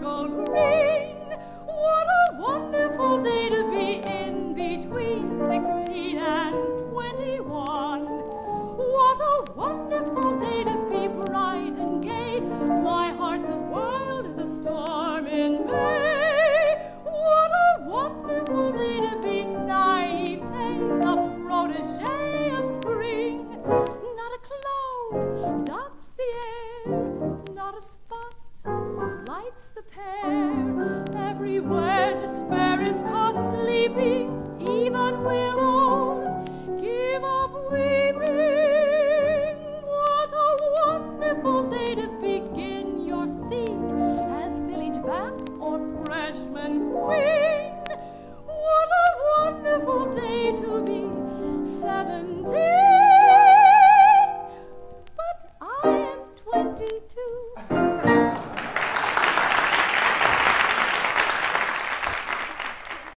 sparkle green. What a wonderful day to be in between 16 and 21. What a wonderful day to be bright and gay. My heart's as wild as a storm in May. What a wonderful day to be naivete, the protege of spring. Not a cloud dots the air, not a spot lights the pear. Everywhere despair is caught sleeping, even willows give up weeping. What a wonderful day to begin your scene as village vamp or freshman queen. What a wonderful day to be 17, but I am 22.